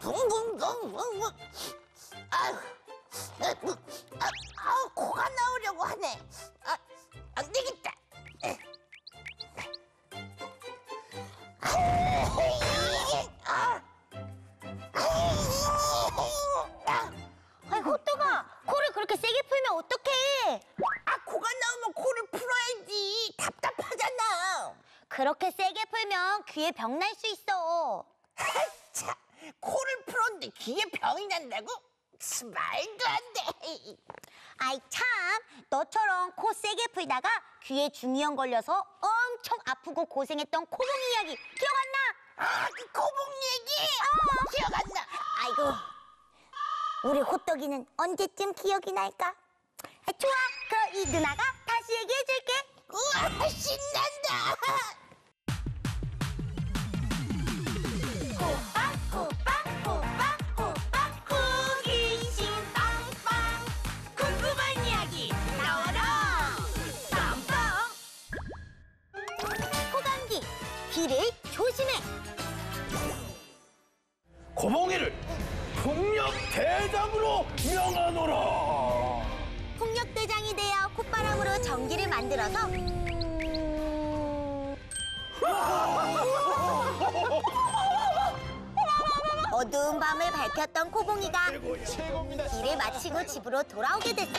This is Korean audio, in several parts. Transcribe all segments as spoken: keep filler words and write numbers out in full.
붕붕붕붕붕. 아유, 아, 아, 코가 나오려고 하네. 아, 안 되겠다. 아, 아이, 호떡아, 코를 그렇게 세게 풀면 어떡해? 아, 코가 나오면 코를 풀어야지. 답답하잖아. 그렇게 세게 풀면 귀에 병 날 수 있어. 자, 코를 풀었는데 귀에 병이 난다고? 말도 안 돼. 아이 참, 너처럼 코 세게 풀다가 귀에 중이염 걸려서 엄청 아프고 고생했던 코봉 이야기 기억 안 나? 아, 그 코봉 얘기. 어. 기억 안 나. 아이고, 우리 호떡이는 언제쯤 기억이 날까? 아, 좋아, 그럼 이 누나가 다시 얘기해줄게. 우와, 신난다. 호빵 호빵 호빵 호빵 호기심 빵빵 궁금한 이야기 나와라 빵빵. 호감기, 귀를 조심해. 고봉이를 폭력 대장으로 명하노라. 폭력대장이 되어 콧바람으로 전기를 만들어서 어두운 밤을 밝혔던 코봉이가 일을 마치고 집으로 돌아오게 됐어.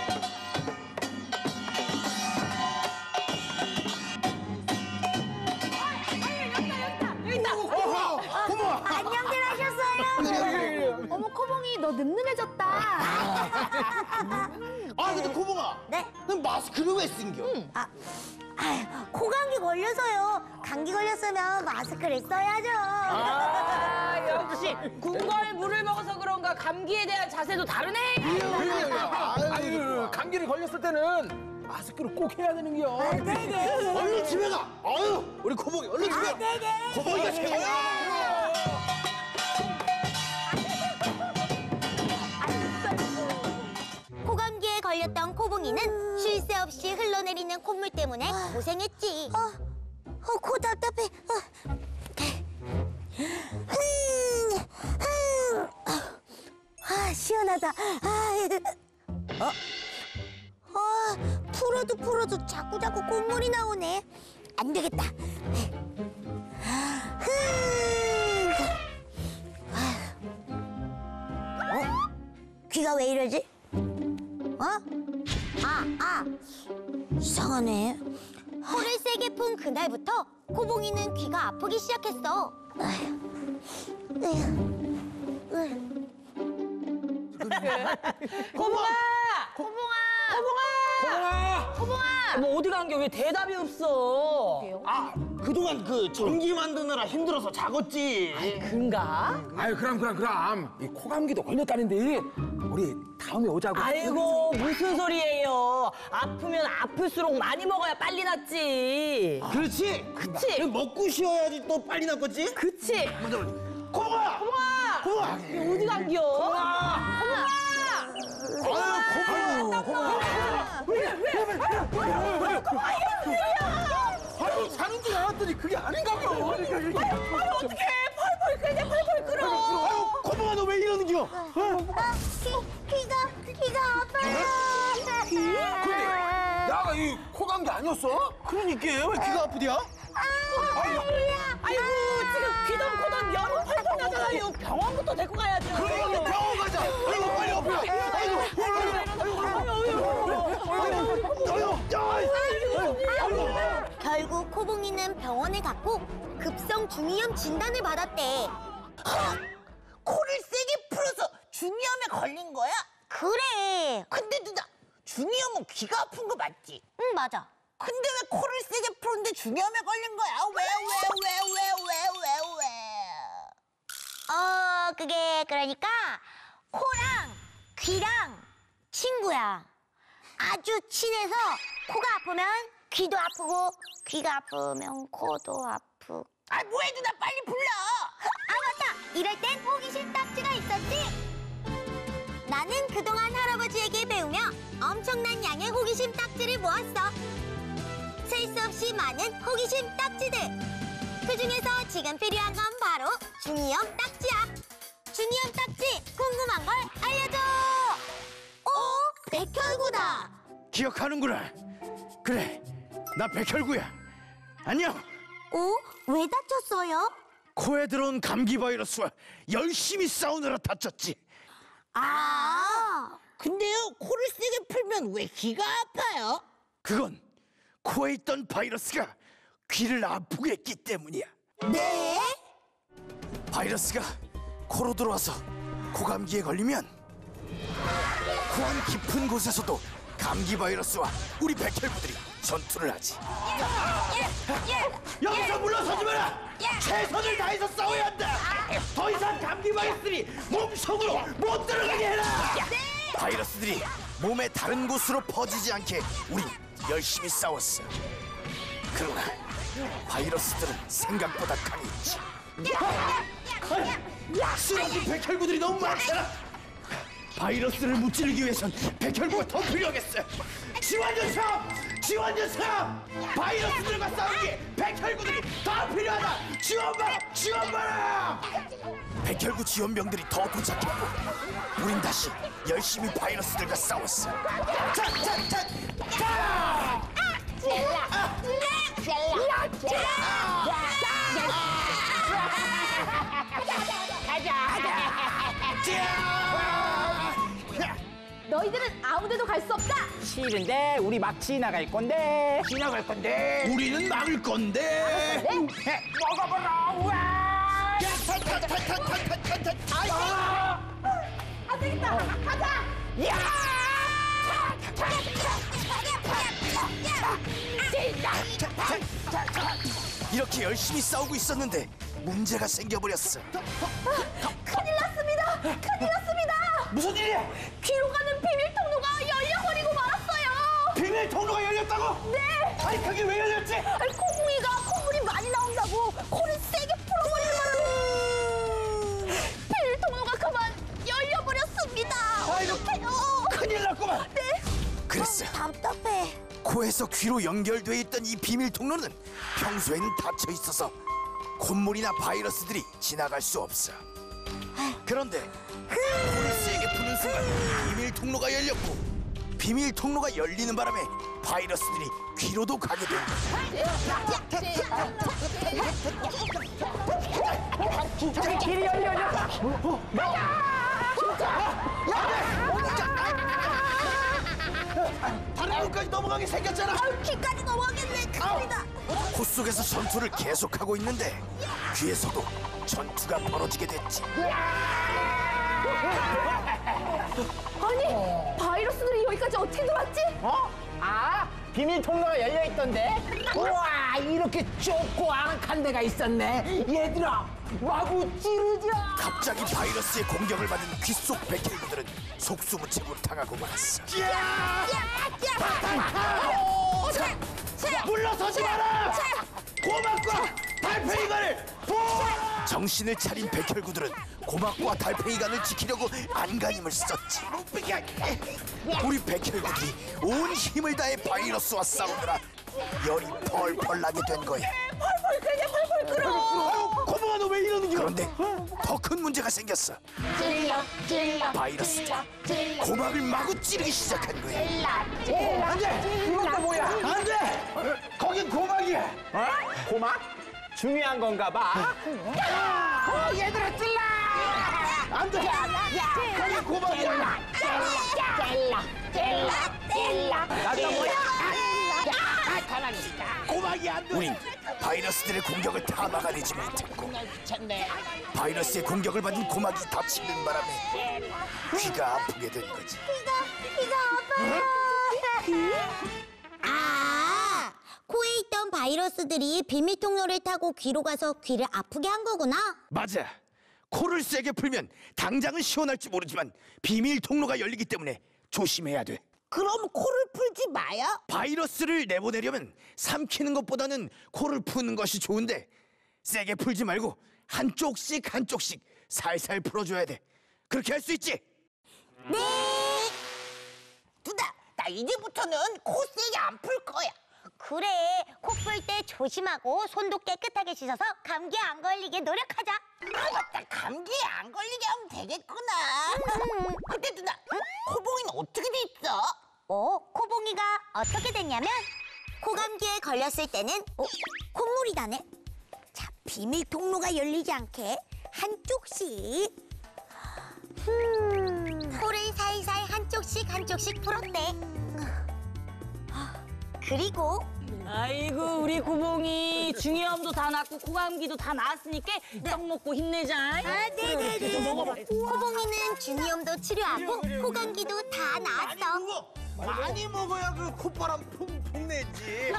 안녕들 하셨어요? 어머, 코봉이 너 늠름해졌다. 아 근데 고봉아, 네? 넌 마스크를 왜 쓴겨? 아, 아휴, 코감기 걸려서요. 감기 걸렸으면 마스크를 써야죠. 아, 역시 궁궐 물을 먹어서 그런가 감기에 대한 자세도 다르네. 아유, 감기를 걸렸을 때는 마스크를 꼭 해야 되는겨. 아, 네네. 얼른 집에 가. 아유, 우리 고봉이 얼른 집에. 아, 네네. 고봉이가 최고야. 코감기에 걸렸던 코봉이는 쉴 새 없이 흘러내리는 콧물 때문에 고생했지. 어, 어, 코 답답해. 어. 음, 음. 아, 시원하다. 아, 어? 아, 풀어도 풀어도 자꾸 자꾸 콧물이 나오네. 안 되겠다. 음. 어? 귀가 왜 이러지? 어? 아, 아, 이상하네. 코를 세게 푼 그날부터 코봉이는 귀가 아프기 시작했어. 코봉아! 코봉아! 코봉아! 코봉아! 어머, 어디 간 게 왜 대답이 없어? 아, 그동안 그 전기 만드느라 힘들어서 작았지. 그런가? 아유, 그럼, 그럼, 그럼. 이 코감기도 걸렸다는데, 우리 다음에 오자고. 아이고, 무슨 소리예요? 아프면 아플수록 많이 먹어야 빨리 낫지. 그렇지. 그치? 먹고 쉬어야지 또 빨리 낫겠지? 그치? 고봉아! 코봉아! 고봉아! 이게 어디 간겨? 코봉아! 아유, 고봉아! 고봉아! 왜, 왜, 왜, 왜, 왜, 고봉아, 이런 일이야! 아유, 자는 줄 알았더니 그게 아닌가요? 아유, 어떡해! 펄펄 끓네, 펄펄 끓어! 아유, 고봉아, 너 왜 이러는겨? 어? 아, 귀, 귀가, 귀가 아파요. 근데, 야가 이 코감기 아니었어? 그러니까 왜 귀가 아프디야? 아이고, 지금 귀던 코던 여름 펄펄 나잖아요. 병원부터 데리고 가야죠. 그래, 병원 가자. 아이고, 빨리 엎어. 아이고, 아이고, 결국 코봉이는 병원에 갔고 급성 중이염 진단을 받았대. 코를 세게 풀어서 중이염에 걸린 거야? 그래. 근데 누나, 중이염은 귀가 아픈 거 맞지? 응, 맞아. 근데 왜 코를 세게 풀었는데 중이염에 걸린 거야? 왜, 왜, 왜, 왜, 왜, 왜, 왜? 어, 그게 그러니까 코랑 귀랑 친구야. 아주 친해서 코가 아프면 귀도 아프고 귀가 아프면 코도 아프고. 아, 뭐해, 누나, 빨리 불러! 아, 맞다! 이럴 땐 호기심 딱지가 있었지? 나는 그동안 할아버지에게 배우며 엄청난 양의 호기심 딱지를 모았어. 셀 수 없이 많은 호기심 딱지들. 그 중에서 지금 필요한 건 바로 중이염 딱지야. 주니엄 딱지 궁금한 걸 알려줘. 어? 백혈구다. 기억하는구나. 그래, 나 백혈구야. 안녕. 어? 왜 다쳤어요? 코에 들어온 감기 바이러스와 열심히 싸우느라 다쳤지. 아. 근데요, 코를 세게 풀면 왜 귀가 아파요? 그건 코에 있던 바이러스가 귀를 아프게 했기 때문이야. 네? 바이러스가 코로 들어와서 코감기에 걸리면 코안 깊은 곳에서도 감기 바이러스와 우리 백혈구들이 전투를 하지. 여기서 물러서지 마라! 최선을 다해서 싸워야 한다! 더 이상 감기 바이러스들이 몸속으로 못 들어가게 해라! 바이러스들이 몸의 다른 곳으로 퍼지지 않게 우린 열심히 싸웠어. 그러나 바이러스들은 생각보다 강했지. 쓰러진 백혈구들이 너무 많잖아. 바이러스를 무찌르기 위해선 백혈구가 더 필요하겠어. 지원 요청! 지원 요청! 바이러스들과 싸우기에 백혈구들이 더 필요하다. 지원 받아! 지원 받아! 백혈구 지원병들이 더 도착했고 우린 다시 열심히 바이러스들과 싸웠어. 자, 자, 자, 자! 너희들은 아무데도 갈 수 없다. 싫은데 우리 막 지나갈 건데. 지나갈 건데 우리는 막을 건데. 먹어보라. 우와. 안 되겠다. 가자. 이렇게 열심히 싸우고 있었는데 문제가 생겨버렸어. 큰일 났습니다. 큰일 났습니다. 무슨 일이야? 귀로 가는 비밀 통로가 열려버리고 말았어요. 비밀 통로가 열렸다고? 네. 아니 그게 왜 열렸지? 아니, 콩콩이가 콧물이 많이 나온다고 코를 세게 풀어버리는 바람에 비밀 통로가 그만 열려버렸습니다. 어떡해요. 큰일 났구만. 네. 그랬어. 답답해. 코에서 귀로 연결돼 있던 이 비밀 통로는 평소에는 닫혀 있어서 콧물이나 바이러스들이 지나갈 수 없어. 그런데 코를 세게 푸는 순간 비밀 통로가 열렸고 비밀 통로가 열리는 바람에 바이러스들이 귀로도 가게 된 거야. 길이 열렸다. 다른 곳까지 넘어가게 생겼잖아. 귀까지 넘어가겠네. 큰일이다. 코 속에서 전투를 계속하고 있는데 귀에서도 전투가 벌어지게 됐지. 아니, 바이러스들이 여기까지 어떻게 들어왔지? 어? 아, 비밀 통로가 열려 있던데. 우와, 이렇게 좁고 아늑한 데가 있었네. 얘들아, 마구 찌르자. 갑자기 바이러스의 공격을 받은 귀 속 백혈구들은 속수무책으로 당하고 말았어. 물러서지 마라! 고막과 달팽이관을 보호하라! 정신을 차린 백혈구들은 고막과 달팽이관을 지키려고 안간힘을 썼지. 우리 백혈구들이 온 힘을 다해 바이러스와 싸우느라 열이 펄펄 나게 된 거야. 펄펄 끓냐, 펄펄 끓어. 고모가 너 왜 이러는 거야? 그런데 더 큰 문제가 생겼어. 바이러스들이 고막을 마구 찌르기 시작한 거야. 안 돼! 이것도 뭐야? 안 돼! 거긴 고막이야. 어? 고막? 중요한 건가 봐. 어, 얘들아 찔러! 안 돼! 거긴 고막이야. 나도 뭐야? 고막이 안 돼! 우린 바이러스들의 공격을 다 막아내지 못했고 바이러스의 공격을 받은 고막이 다치는 바람에 귀가 아프게 된 거지. 아, 코에 있던 바이러스들이 비밀 통로를 타고 귀로 가서 귀를 아프게 한 거구나. 맞아. 코를 세게 풀면 당장은 시원할지 모르지만 비밀 통로가 열리기 때문에 조심해야 돼. 그럼 코를 풀지 마요? 바이러스를 내보내려면 삼키는 것보다는 코를 푸는 것이 좋은데 세게 풀지 말고 한쪽씩 한쪽씩 살살 풀어줘야 돼. 그렇게 할 수 있지? 네. 누나, 나 이제부터는 코 세게 안 풀 거야. 그래, 코 풀 때 조심하고 손도 깨끗하게 씻어서 감기 안 걸리게 노력하자. 아 맞다, 감기에 안 걸리게 하면 되겠구나. 근데 누나, 코봉이는 어떻게 돼 있어? 어, 코봉이가 어떻게 됐냐면 코감기에 걸렸을 때는 어, 콧물이 나네. 자, 비밀 통로가 열리지 않게 한쪽씩 음, 코를 살살 한쪽씩 한쪽씩 풀었대. 그리고 아이고 우리 고봉이 중이염도 다 낫고 코감기도 다 나았으니까 떡 먹고 힘내자. 아, 네네네. 코봉이는 중이염도 치료하고 코감기도 다 나았어. 그거 많이 먹어야 그 콧바람 퐁퐁 내지.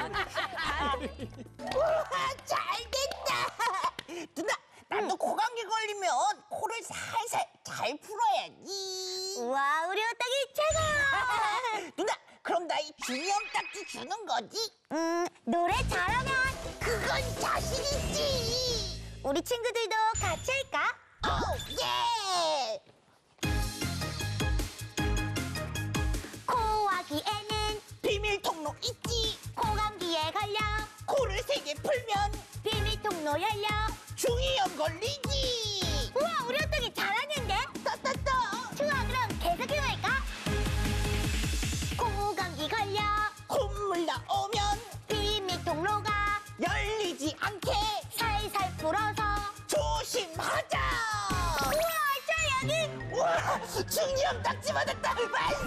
우와, 잘 됐다. 누나, 나도 코감기 걸리면 코를 살살 잘 풀어야지. 우와, 우리 호떡이 최고! 누나, 그럼 나 이 중이염 딱지 주는 거지? 음, 노래 잘하면 그건 자신 있지. 우리 친구들도 같이 할까? 오, 예. 코와 귀에는 비밀 통로 있지. 코감기에 걸려 코를 세게 풀면 비밀 통로 열려. 중이염 걸리지. 우와, 우리 호떡이 잘하는데? 따따따. 좋아, 그럼 계속해볼까? 코감기 걸려 콧물 나오면 비밀 통로가 열리지 않게 살살 풀어서. 조심하자. 우와, 저 여기 우와, 중이염 딱지 받았다.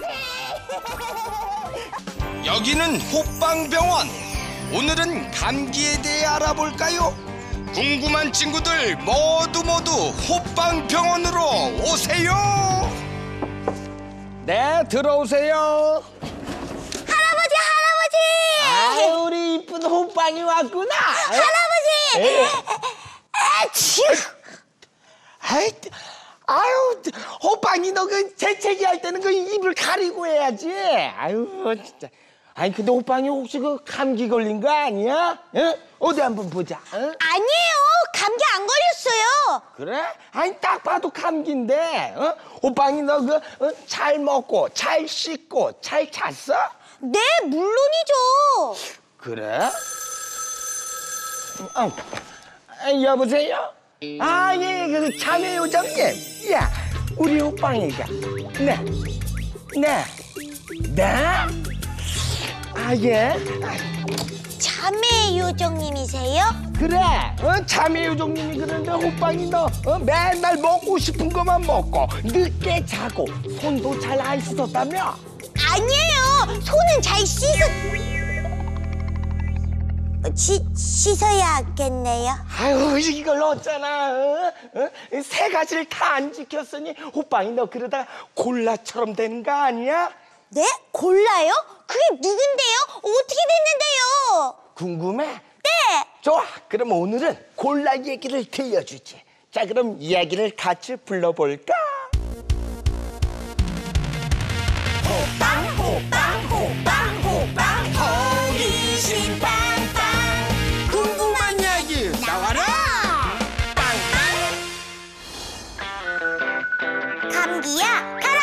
만세. 여기는 호빵병원. 오늘은 감기에 대해 알아볼까요? 궁금한 친구들 모두 모두 호빵병원으로 오세요. 네, 들어오세요. 할아버지, 할아버지! 아, 우리 이쁜 호빵이 왔구나. 할아버지! 아치! 아이, 아유, 호빵이 너 그 재채기 할 때는 그 입을 가리고 해야지. 아유, 진짜. 아니, 근데 호빵이 혹시 그 감기 걸린 거 아니야? 응? 어디 한번 보자. 응? 아니에요, 감기 안 걸렸어요. 그래? 아니, 딱 봐도 감기인데. 어? 호빵이 너 그 잘 먹고 잘 씻고 잘 잤어? 네, 물론이죠. 그래? 어, 아, 여보세요? 아, 예, 그 자매 요정님. 야, 우리 호빵이가. 네, 네, 네. 아, 예. 자매 요정님이세요? 그래, 어? 자매 요정님이 그러는데 호빵이 너 어? 맨날 먹고 싶은 것만 먹고 늦게 자고 손도 잘 안 씻었다며? 아니에요, 손은 잘 씻어... 시, 씻어야겠네요. 아유, 이걸 어쩌나, 어? 어? 세 가지를 다 안 지켰으니 호빵이 너 그러다가 골라처럼 되는 거 아니야? 네? 골라요? 그게 누군데요? 어떻게 됐는데요? 궁금해? 네! 좋아, 그럼 오늘은 골라 얘기를 들려주지. 자, 그럼 이야기를 같이 불러볼까? 호빵 호빵 호빵 호빵 호기심 빵빵. 궁금한 이야기 나와라. 감기야, 가라!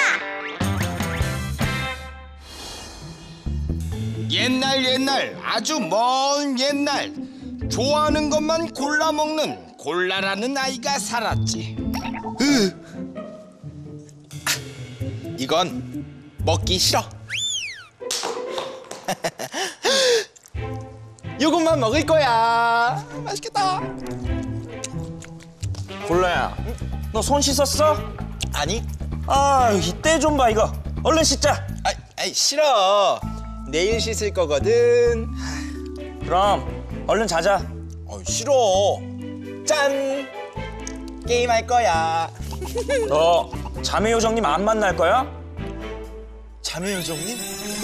옛날 옛날 아주 먼 옛날 좋아하는 것만 골라 먹는 골라라는 아이가 살았지. 이건 먹기 싫어. 이것만 먹을 거야. 맛있겠다. 골라야, 너 손 씻었어? 아니, 아, 이때 좀 봐, 이거. 얼른 씻자. 아, 아이 싫어. 내일 씻을 거거든. 그럼 얼른 자자. 어, 싫어. 짠. 게임할 거야. 너 자매 요정님 안 만날 거야? 자매 요정님?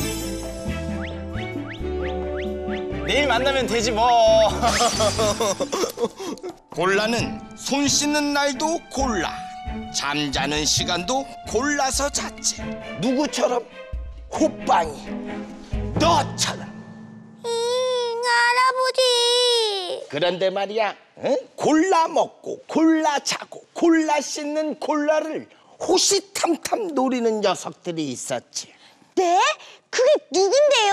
내일 만나면 되지 뭐. 골라는 손 씻는 날도 골라, 잠자는 시간도 골라서 잤지. 누구처럼? 호빵이. 너처럼. 응, 할아버지. 그런데 말이야, 응? 골라 먹고 골라 자고 골라 씻는 골라를 호시탐탐 노리는 녀석들이 있었지. 네? 그게 누군데요?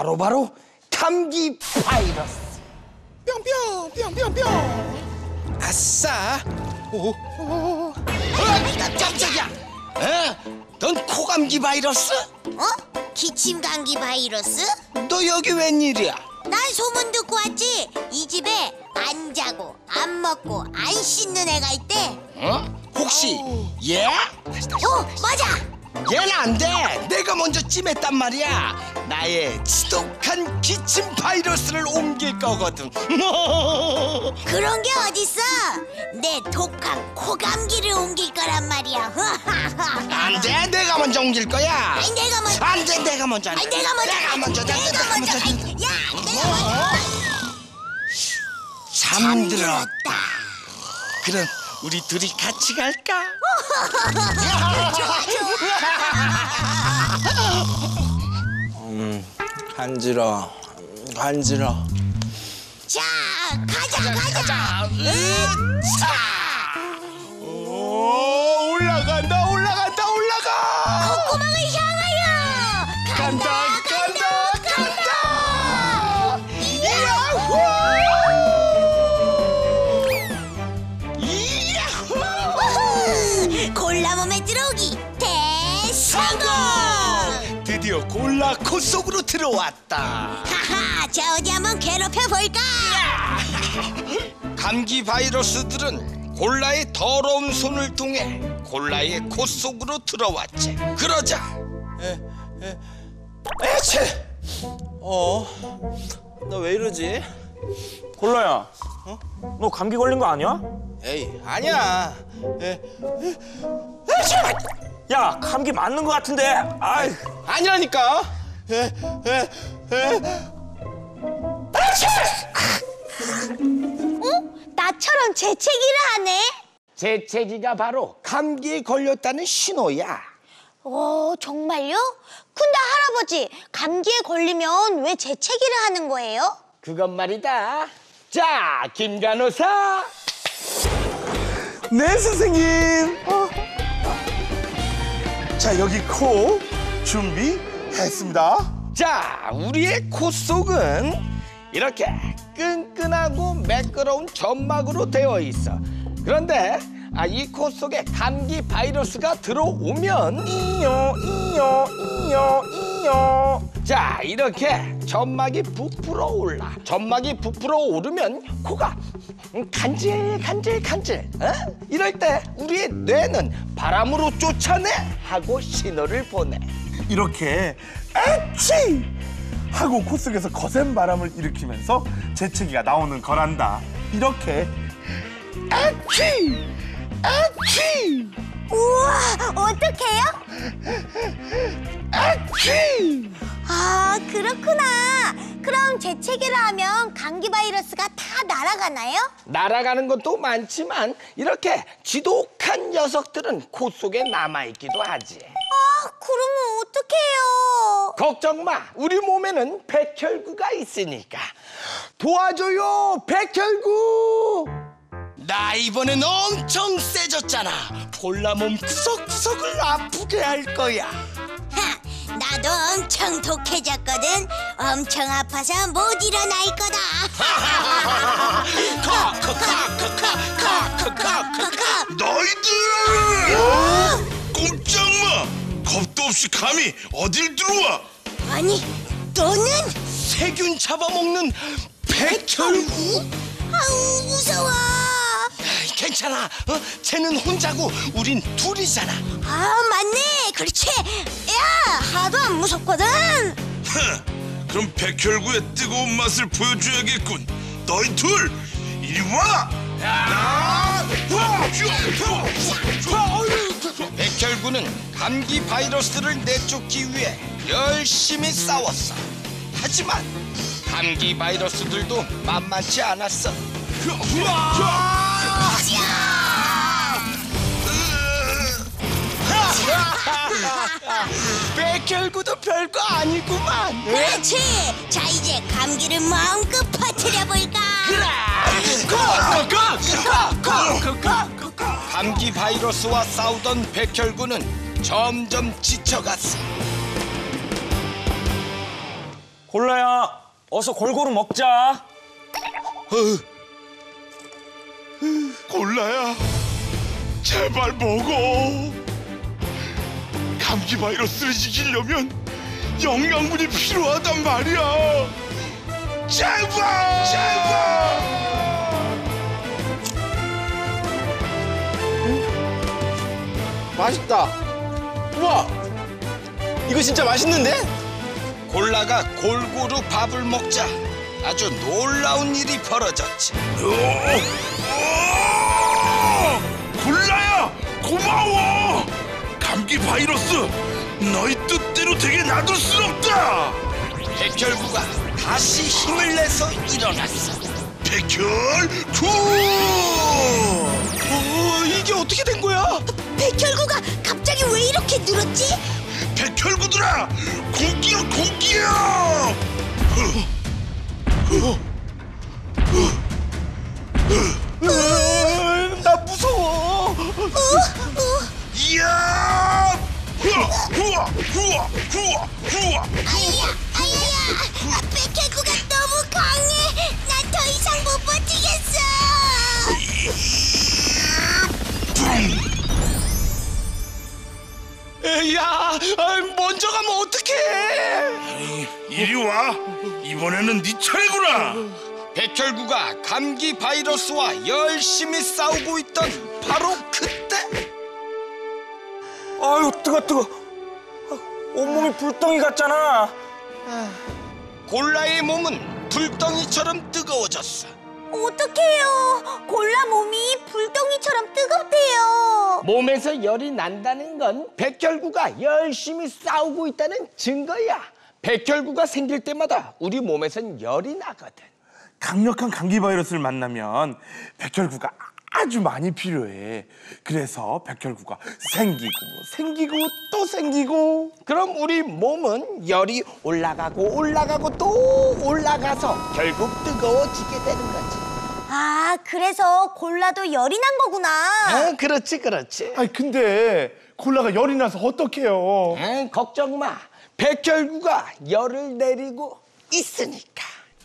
바로바로 감기 바이러스. 뿅뿅 뿅뿅뿅. 아싸. 오, 오. 어, 깜짝이야. 어? 넌 코감기 바이러스? 어? 기침 감기 바이러스? 너 여기 웬일이야? 난 소문 듣고 왔지. 이 집에 안 자고 안 먹고 안 씻는 애가 있대. 어? 혹시 얘? 어, 맞아. 얘는 안 돼. 내가 먼저 찜했단 말이야. 나의 지독한 기침 바이러스를 옮길 거거든. 그런 게 어딨어? 내 독한 코감기를 옮길 거란 말이야. 안 돼. 내가 먼저 옮길 거야. 아니 내가 먼저. 안 돼. 내가 먼저. 아니 내가 먼저. 내가 먼저. 내가 먼저. 아니, 야, 내가 먼저. 잠들었다. 그럼 우리 둘이 같이 갈까? 좋아 좋아. 음, 간지러, 간지러. 자, 가자 가자. 오, 올라간다, 올라간다, 올라가. 콧구멍을 향하여. 간다, 간다, 간다. 야호! 우후! 골라 몸에 들어오기 대성공. 드디어 골라 코 속으로 들어왔다. 하하, 자 어디 한번 괴롭혀 볼까? 감기 바이러스들은 골라의 더러운 손을 통해 골라의 코 속으로 들어왔지. 그러자 에체. 어, 너 왜 이러지? 골라야. 어? 너 감기 걸린 거 아니야? 에이, 아니야. 에, 야, 감기 맞는 거 같은데. 아이. 아니라니까. 에, 에, 에. 어? 나처럼 재채기를 하네. 재채기가 바로 감기에 걸렸다는 신호야. 오, 정말요? 근데 할아버지, 감기에 걸리면 왜 재채기를 하는 거예요? 그건 말이다. 자, 김 간호사. 네, 선생님. 어? 자, 여기 코 준비했습니다. 자, 우리의 코 속은 이렇게 끈끈하고 매끄러운 점막으로 되어 있어. 그런데 아, 이 코 속에 감기 바이러스가 들어오면 이요 이요 이요 이요 자, 이렇게 점막이 부풀어 올라. 점막이 부풀어 오르면 코가 간질 간질 간질. 어? 이럴 때 우리의 뇌는 바람으로 쫓아내 하고 신호를 보내. 이렇게 에치 하고 코 속에서 거센 바람을 일으키면서 재채기가 나오는 거란다. 이렇게 에치 에치 우와, 어떡해요? 에치. 아, 그렇구나. 그럼 재채기를 하면 감기 바이러스가 다 날아가나요? 날아가는 것도 많지만 이렇게 지독한 녀석들은 코 속에 남아있기도 하지. 아, 그러면 어떡해요? 걱정 마. 우리 몸에는 백혈구가 있으니까. 도와줘요, 백혈구. 나 이번엔 엄청 세졌잖아. 골라 몸 구석구석을 아프게 할 거야. 하, 나도 엄청 독해졌거든. 엄청 아파서 못 일어날 거다. 카카카카카카카카카카. 너희들! 꼼짝마! 겁도 없이 감히 어딜 들어와? 아니, 너는? 세균 잡아먹는 백혈구? 아우, 무서워. 괜찮아. 어? 쟤는 혼자고 우린 둘이잖아. 아, 맞네. 그렇지. 야, 하나도 안 무섭거든. 흥, 그럼 백혈구의 뜨거운 맛을 보여줘야겠군. 너희 둘, 이리 와! 백혈구는 감기 바이러스를 내쫓기 위해 열심히 싸웠어. 하지만 감기 바이러스들도 만만치 않았어. 백혈구도 별거 아니구만. 그렇지. 자, 이제 감기를 마음껏 퍼뜨려볼까? 감기 바이러스와 싸우던 백혈구는 점점 지쳐갔어. 골라야, 어서 골고루 먹자. 골라야 제발 먹어. 감기 바이러스를 이기려면 영양분이 필요하단 말이야. 제발 제발. 맛있다. 우와, 이거 진짜 맛있는데? 골라가 골고루 밥을 먹자 아주 놀라운 일이 벌어졌지. 골라야 고마워. 감기 바이러스 너희 뜻대로 되게 놔둘 순 없다. 백혈구가 다시 힘을 내서 일어났어. 백혈구! 어, 이게 어떻게 된 거야? 백혈구가 갑자기 왜 이렇게 늘었지? 백혈구들아, 공기야 공기야! 나 무서워. 이야! 후아 후아 후아 후아 후아. 아야, 아야야! 백혈구가 너무 강해! 난 더 이상 못 버티겠어! 야, 먼저 가면 어떡해? 이리 와. 이번에는 네 차례구나. 백혈구가 감기 바이러스와 열심히 싸우고 있던 바로 그때. 아유, 뜨거, 뜨거. 온몸이 불덩이 같잖아. 골라의 몸은 불덩이처럼 뜨거워졌어. 어떡해요! 골라 몸이 불덩이처럼 뜨겁대요! 몸에서 열이 난다는 건 백혈구가 열심히 싸우고 있다는 증거야. 백혈구가 생길 때마다 우리 몸에선 열이 나거든. 강력한 감기 바이러스를 만나면 백혈구가 아주 많이 필요해. 그래서 백혈구가 생기고 생기고 또 생기고. 그럼 우리 몸은 열이 올라가고 올라가고 또 올라가서 결국 뜨거워지게 되는 거지. 아, 그래서 골라도 열이 난 거구나. 아, 그렇지 그렇지. 아니 근데 콜라가 열이 나서 어떡해요? 아, 걱정 마. 백혈구가 열을 내리고 있으니까.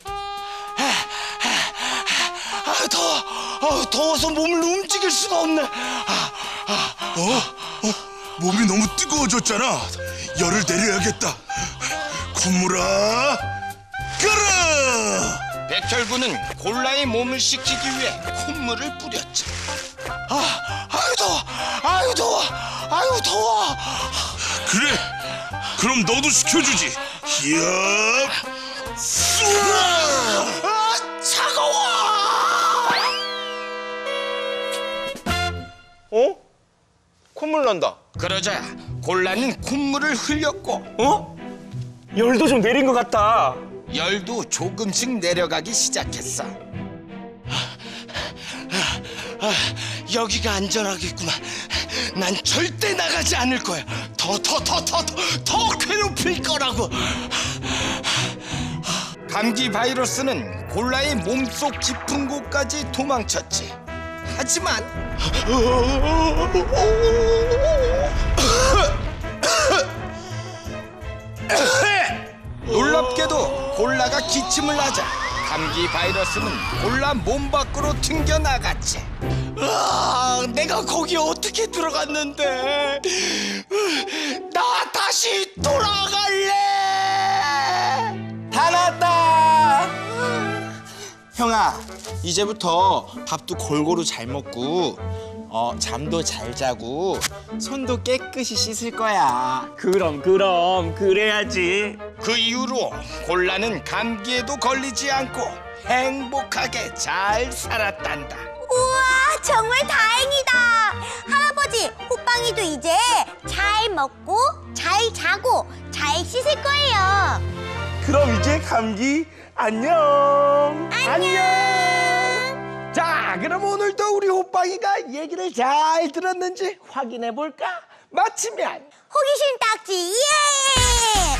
아, 더워. 아, 더워서 몸을 움직일 수가 없네. 아, 아, 어? 어? 몸이 너무 뜨거워졌잖아. 열을 내려야겠다. 콧물아, 끓어! 백혈구는 골라의 몸을 식히기 위해 콧물을 뿌렸지. 아, 아유 더워. 아유 더워. 아유 더워. 그래, 그럼 너도 시켜주지. 히압, 쏘아! 아, 차가워. 어? 콧물 난다. 그러자 골라는 콧물을 흘렸고, 어? 열도 좀 내린 것 같다. 열도 조금씩 내려가기 시작했어. 아, 여기가 안전하겠구만. 난 절대 나가지 않을 거야. 더 더 더 더 더 더 괴롭힐 거라고. 감기 바이러스는 골라의 몸속 깊은 곳까지 도망쳤지. 하지만 놀랍게도 골라가 기침을 하자 감기 바이러스는 골라 몸 밖으로 튕겨나갔지. 아, 내가 거기 어떻게 들어갔는데? 나 다시 돌아갈래. 다 나왔다. 형아, 이제부터 밥도 골고루 잘 먹고 어, 잠도 잘 자고 손도 깨끗이 씻을 거야. 그럼, 그럼, 그래야지. 그 이후로 골라는 감기에도 걸리지 않고 행복하게 잘 살았단다. 우와, 정말 다행이다. 할아버지, 호빵이도 이제 잘 먹고 잘 자고 잘 씻을 거예요. 그럼 이제 감기 안녕. 안녕. 자, 그럼 오늘도 우리 호빵이가 얘기를 잘 들었는지 확인해 볼까? 마치면 호기심 딱지, 예!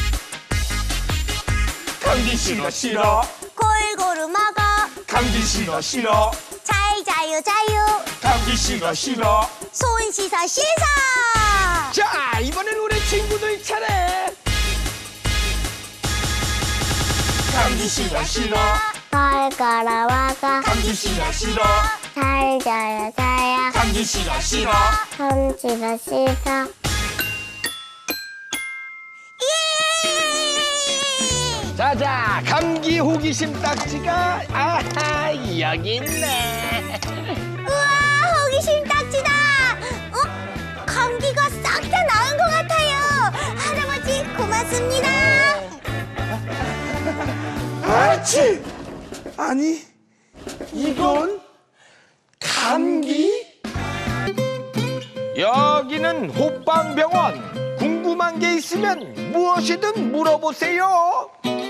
감기 싫어 싫어. 골고루 먹어. 감기 싫어 싫어. 잘 자요, 자요. 감기 싫어 싫어. 손 씻어, 씻어. 자, 이번엔 우리 친구들 차례. 감기 싫어 싫어. 가라 와가 감기 싫어 싫어 잘 자요 자요 감기 싫어 싫어 참 싫어 싫어. 자자, 감기 호기심 딱지가 아하 여기 있네. 우와, 호기심 딱지다. 어? 감기가 싹 다 나은 것 같아요. 할아버지 고맙습니다. 아치! 아니, 이건 감기? 여기는 호빵병원. 궁금한 게 있으면 무엇이든 물어보세요.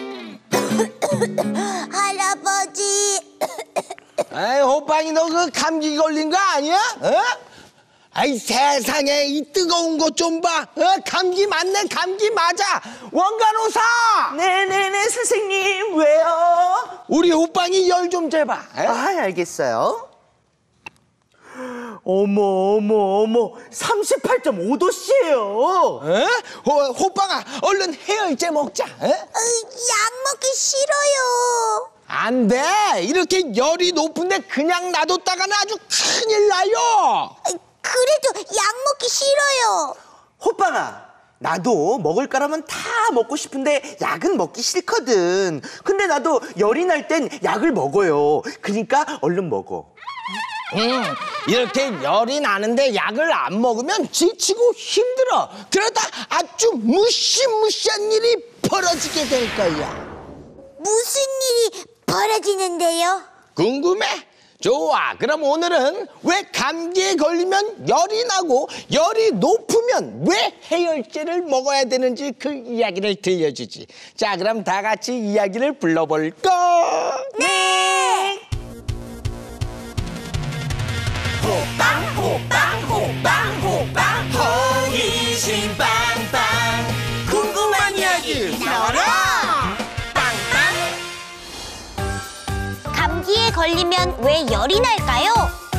할아버지. 아이, 호빵이 너 그 감기 걸린 거 아니야? 어? 아이, 세상에 이 뜨거운 것 좀 봐. 어? 감기 맞네, 감기 맞아. 원간호사! 네네네, 선생님. 왜요? 우리 호빵이 열 좀 재봐. 에? 아, 알겠어요. 어머, 어머, 어머. 삼십팔 점 오 도씨예요. 어? 호, 호빵아, 얼른 해열제 먹자. 에? 으, 약 먹기 싫어요. 안 돼. 이렇게 열이 높은데 그냥 놔뒀다가는 아주 큰일 나요. 그래도 약 먹기 싫어요. 호빵아, 나도 먹을 거라면 다 먹고 싶은데 약은 먹기 싫거든. 근데 나도 열이 날 땐 약을 먹어요. 그러니까 얼른 먹어. 음, 이렇게 열이 나는데 약을 안 먹으면 지치고 힘들어. 그러다 아주 무시무시한 일이 벌어지게 될 거야. 무슨 일이 벌어지는데요? 궁금해? 좋아. 그럼 오늘은 왜 감기에 걸리면 열이 나고 열이 높으면 왜 해열제를 먹어야 되는지 그 이야기를 들려주지. 자, 그럼 다 같이 이야기를 불러볼까? 네! 호빵 호빵 호빵 호빵 호기심 빵빵 궁금한 이야기 나와라 빵빵. 감기에 걸리면 왜 열이 날까요?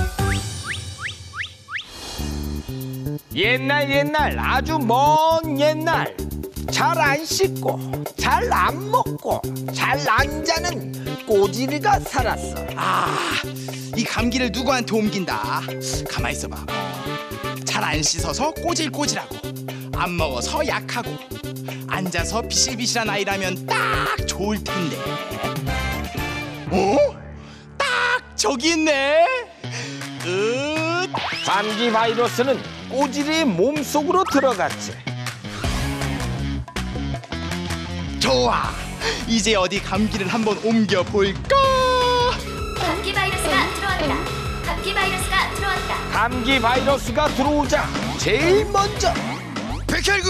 옛날 옛날 아주 먼 옛날 잘 안 씻고 잘 안 먹고 잘 안 자는 꼬지리가 살았어. 아, 이 감기를 누구한테 옮긴다. 가만히 있어봐. 잘 안 씻어서 꼬질꼬질하고 안 먹어서 약하고 앉아서 비실비실한 아이라면 딱 좋을 텐데. 어? 딱 저기 있네. 끝. 감기 바이러스는 꼬지리의 몸속으로 들어갔지. 좋아. 이제 어디 감기를 한번 옮겨볼까? 감기 바이러스가 들어왔다. 감기 바이러스가 들어왔다. 감기 바이러스가 들어오자 제일 먼저 백혈구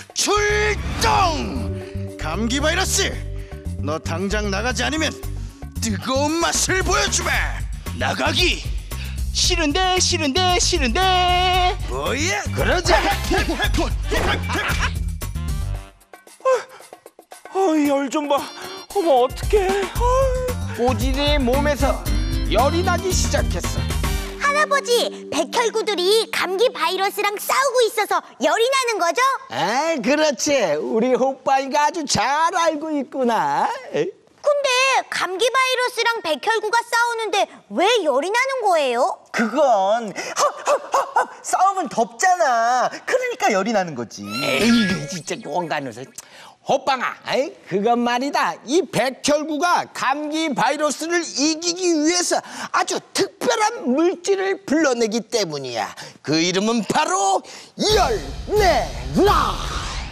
출동! 감기 바이러스, 너 당장 나가지 않으면 뜨거운 맛을 보여주마. 나가기. 싫은데 싫은데 싫은데. 뭐야? 그러자. 어, 열 좀 봐. 어머, 어떡해. 어, 꼬지리의 몸에서 열이 나기 시작했어. 할아버지, 백혈구들이 감기 바이러스랑 싸우고 있어서 열이 나는 거죠? 아, 그렇지. 우리 호빠이가 아주 잘 알고 있구나. 근데 감기 바이러스랑 백혈구가 싸우는데 왜 열이 나는 거예요? 그건 허허허허 싸우면 덥잖아. 그러니까 열이 나는 거지. 에이, 진짜 원간호사. 호빵아, 아이, 그건 말이다. 이 백혈구가 감기 바이러스를 이기기 위해서 아주 특별한 물질을 불러내기 때문이야. 그 이름은 바로 열내라.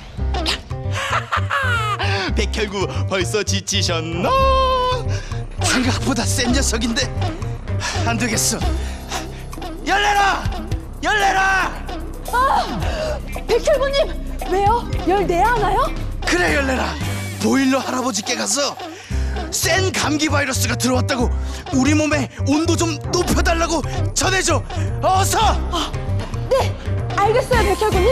백혈구 벌써 지치셨나? 생각보다 센 녀석인데 안 되겠어. 열내라! 열내라! 아, 백혈구님 왜요? 열 내야 하나요? 그래, 열내라. 보일러 할아버지께 가서 센 감기 바이러스가 들어왔다고 우리 몸에 온도 좀 높여달라고 전해줘. 어서! 아, 네, 알겠어요, 백혈구님.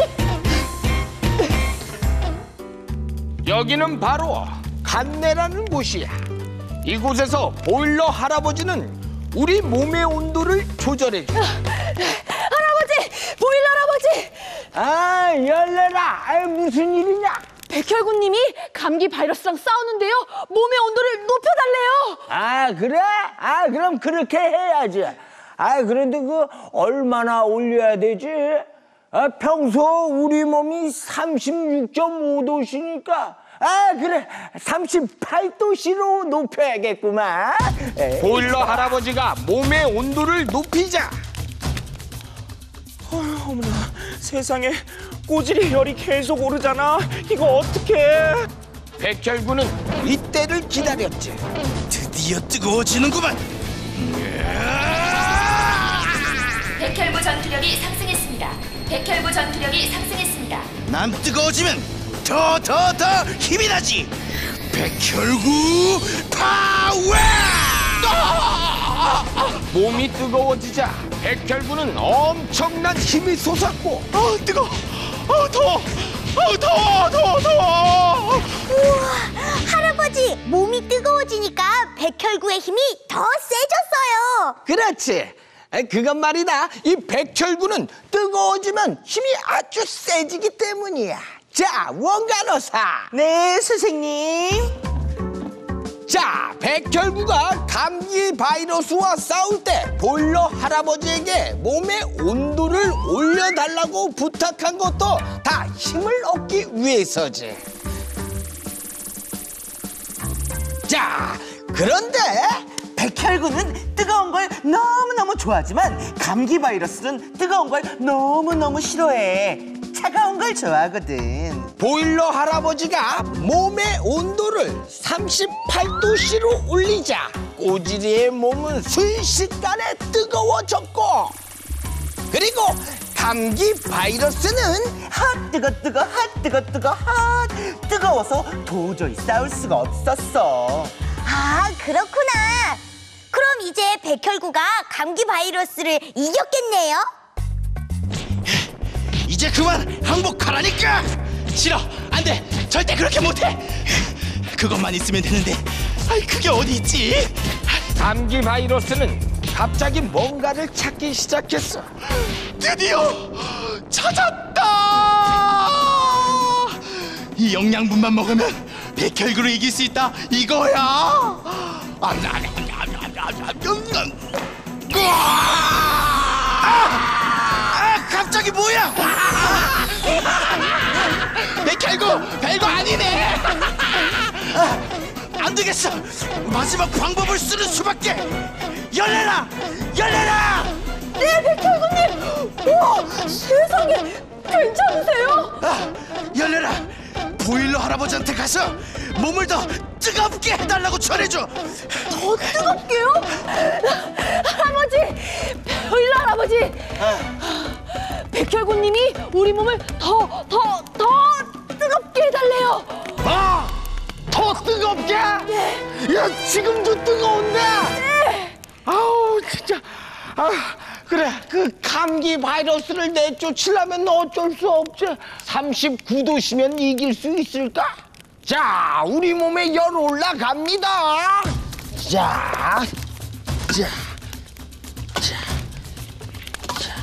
여기는 바로 간내라는 곳이야. 이곳에서 보일러 할아버지는 우리 몸의 온도를 조절해줘. 할아버지, 보일러 할아버지. 아, 열내라. 아이, 무슨 일이냐? 백혈구님이 감기 바이러스랑 싸우는데요. 몸의 온도를 높여달래요. 아 그래? 아 그럼 그렇게 해야지. 아 그런데 그 얼마나 올려야 되지? 아, 평소 우리 몸이 삼십육 점 오 도씨니까 아 그래 삼십팔 도씨로 높여야겠구만. 에이. 보일러 할아버지가 몸의 온도를 높이자. 어휴, 어머나, 세상에 꼬질이 열이 계속 오르잖아. 이거 어떡해? 백혈구는 이때를 기다렸지. 드디어 뜨거워지는구만. 백혈구 전투력이 상승했습니다. 백혈구 전투력이 상승했습니다. 난 뜨거워지면 더 더 더 힘이 나지. 백혈구 파워! 몸이 뜨거워지자 백혈구는 엄청난 힘이 솟았고. 어 뜨거. 어 더워. 어 더워 더워 더워. 우와, 할아버지 몸이 뜨거워지니까 백혈구의 힘이 더 세졌어요. 그렇지. 아, 그건 말이다. 이 백혈구는 뜨거워지면 힘이 아주 세지기 때문이야. 자, 원간호사. 네, 선생님. 자, 백혈구가 감기 바이러스와 싸울 때 보일러 할아버지에게 몸의 온도를 올려달라고 부탁한 것도 다 힘을 얻기 위해서지. 자, 그런데 백혈구는 뜨거운 걸 너무너무 좋아하지만 감기 바이러스는 뜨거운 걸 너무너무 싫어해. 차가운 걸 좋아하거든. 보일러 할아버지가 몸의 온도를 삼십팔 도씨로 올리자 꼬지리의 몸은 순식간에 뜨거워졌고, 그리고 감기 바이러스는 핫 뜨거 뜨거 핫 뜨거 뜨거 핫 뜨거워서 도저히 싸울 수가 없었어. 아, 그렇구나. 그럼 이제 백혈구가 감기 바이러스를 이겼겠네요. 이제 그만 항복하라니까. 싫어. 안 돼. 절대 그렇게 못해. 그것만 있으면 되는데. 아이 그게 어디 있지? 감기 바이러스는 갑자기 뭔가를 찾기 시작했어. 드디어 찾았다. 이 영양분만 먹으면 백혈구를 이길 수 있다 이거야. 아, 갑자기 뭐야? 백혈구 별거 아니네. 아, 안 되겠어. 마지막 방법을 쓰는 수밖에. 열려라, 열려라. 네, 백혈구님. 우와, 세상에. 괜찮으세요? 아, 열려라. 보일러 할아버지한테 가서 몸을 더 뜨겁게 해달라고 전해줘. 더 뜨겁게요? 할아버지, 보일러 할아버지. 백혈구님이 우리 몸을 더, 더, 더 뜨겁게 해달래요. 아, 더 뜨겁게? 네. 야, 지금도 뜨거운데? 네. 아우, 진짜. 아, 그래, 그 감기 바이러스를 내쫓으려면 어쩔 수 없지. 삼십구 도씨면 이길 수 있을까? 자, 우리 몸에 열 올라갑니다. 자, 자, 자, 자.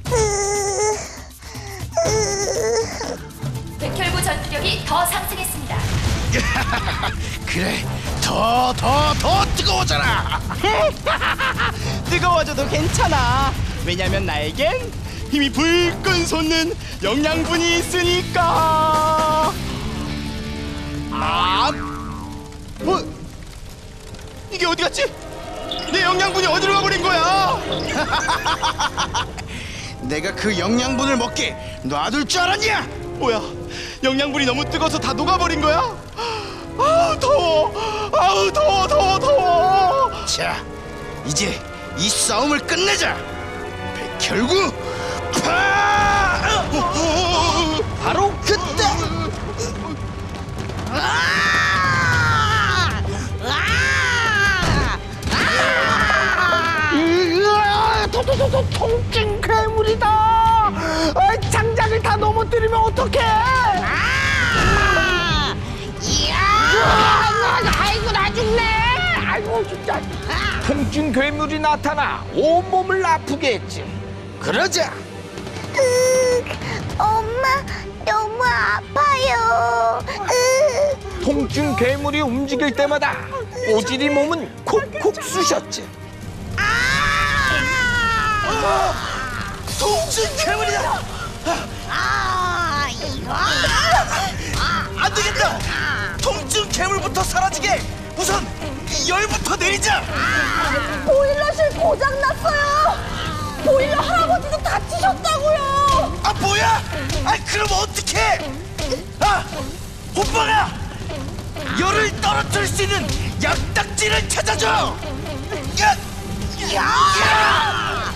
백혈구 전투력이 더 상승했습니다. 그래, 더, 더, 더 뜨거워져라. 뜨거워져도 괜찮아. 왜냐면 나에겐 힘이 불끈 솟는 영양분이 있으니까. 아, 뭐? 이게 어디 갔지? 내 영양분이 어디로 가버린 거야? 내가 그 영양분을 먹게 놔둘 줄 알았냐? 뭐야? 영양분이 너무 뜨거워서 다 녹아버린 거야? 아우 더워! 아우 더워 더워 더워! 자, 이제 이 싸움을 끝내자! 백혈구 파! 바로 그때 으아! 도도도도 통증 괴물이다! 아, 장작을 다 넘어뜨리면 어떡해! 아! 이야! 아이고 나 죽네! 아이고 진짜! 통증 괴물이 나타나 온몸을 아프게 했지. 그러자 으, 엄마 너무 아파요. 으. 통증 괴물이 움직일 때마다 꼬질이 몸은 콕콕 쑤셨지. 통증 괴물이다. 아, 이거. 안 되겠다. 통증 괴물부터 사라지게 우선 열부터 내리자. 보일러실 고장 났어요. 보일러 할아버지도 다치셨다고요. 아 뭐야? 아 그럼 어떡해? 아 오빠가 열을 떨어뜨릴 수 있는 약딱지를 찾아줘. 야, 야,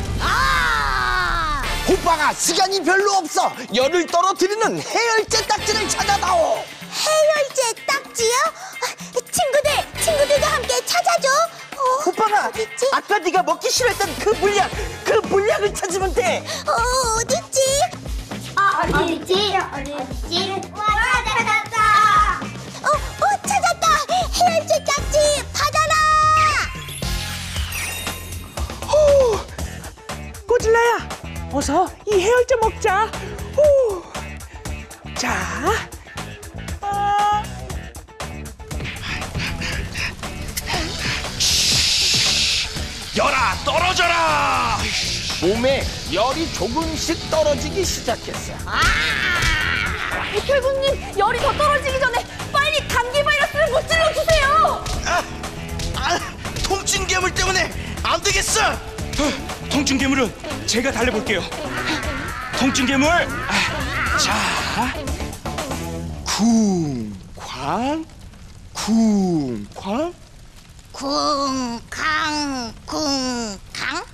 아! 호빠가 시간이 별로 없어. 열을 떨어뜨리는 해열제 딱지를 찾아다오. 해열제 딱지요? 친구들, 친구들도 함께 찾아줘. 어, 오빠가 어딨지? 아까 네가 먹기 싫어했던 그 물약, 그 물약을 찾으면 돼. 어, 어딨지? 어, 어딨지? 어딨지? 와, 찾았다! 어, 어, 찾았다! 해열제 딱지 받아라! 후, 꼬질라야, 어서 이 해열제 먹자. 후, 자, 아, 열아 떨어져라. 몸에 열이 조금씩 떨어지기 시작했어. 백혈구님, 열이 더 떨어지기 전에 빨리 감기 바이러스를 무찔러 주세요. 아, 아, 통증 괴물 때문에 안 되겠어. 어, 통증 괴물은 제가 달래볼게요. 통증 괴물, 아, 자, 쿵쾅, 쿵쾅, 쿵쾅, 쿵쾅,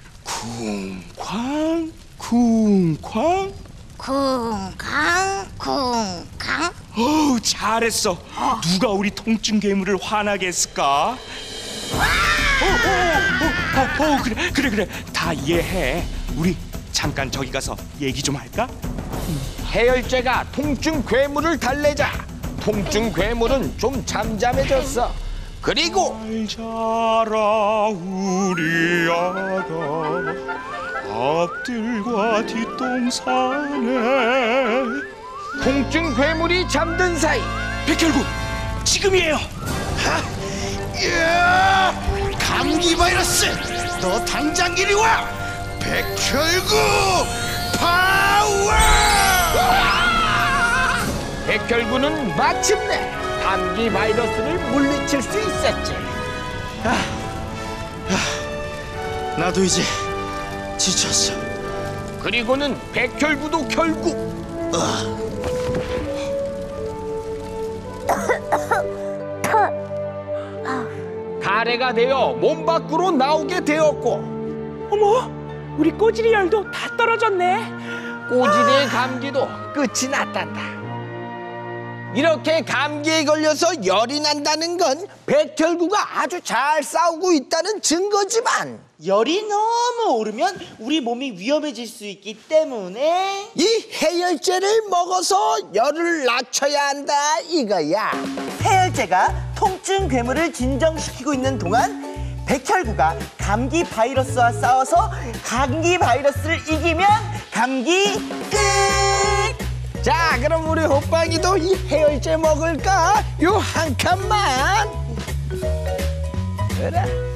쿵쾅, 쿵쾅. 쿵쾅, 쿵쾅. 어우, 잘했어. 누가 우리 통증 괴물을 화나게 했을까? 어, 어, 어, 어, 어, 그래, 그래, 그래. 다 이해해. 우리 잠깐 저기 가서 얘기 좀 할까? 해열제가 통증 괴물을 달래자 통증 괴물은 좀 잠잠해졌어. 그리고 잘 자라 우리 아가 앞들과 뒷동산에. 통증 괴물이 잠든 사이 백혈구, 지금이에요. 야, 감기 바이러스, 너 당장 이리 와. 백혈구 파워! 백혈구는 마침내 감기 바이러스를 물리칠 수 있었지. 나도 이제 지쳤어. 그리고는 백혈구도 결국 가래가 되어 몸 밖으로 나오게 되었고, 어머, 우리 꼬질이 열도 다 떨어졌네. 꼬질의 감기도 끝이 났단다. 이렇게 감기에 걸려서 열이 난다는 건 백혈구가 아주 잘 싸우고 있다는 증거지만, 열이 너무 오르면 우리 몸이 위험해질 수 있기 때문에 이 해열제를 먹어서 열을 낮춰야 한다 이거야. 해열제가 통증 괴물을 진정시키고 있는 동안 백혈구가 감기 바이러스와 싸워서 감기 바이러스를 이기면 감기 끝! 자, 그럼 우리 호빵이도 이 해열제 먹을까? 요 한 칸만. 그래.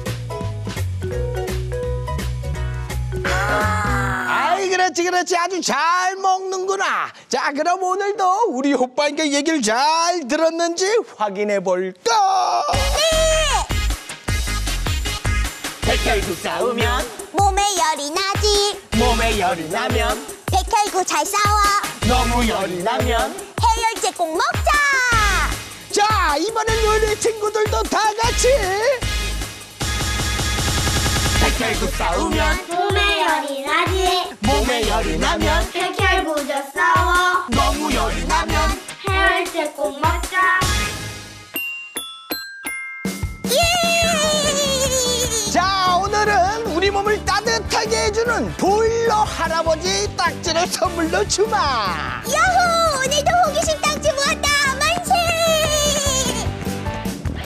아이, 그렇지, 그렇지. 아주 잘 먹는구나. 자, 그럼 오늘도 우리 호빵이가 얘기를 잘 들었는지 확인해 볼까? 백혈구 싸우면 몸에 열이 나지. 몸에 열이 나면 백혈구 잘 싸워. 너무 열이 나면 해열제 꼭 먹자. 자, 이번엔 우리 친구들도 다 같이 백혈구 싸우면 몸에 열이 나지. 몸에 열이 나면 백혈구도 싸워. 너무 열이 나면 해열제 꼭 먹자. 예! 자, 오늘은 우리 몸을 따뜻하게 해주는 보일러 할아버지 딱지를 선물로 주마. 야호! 오늘도 호기심 딱지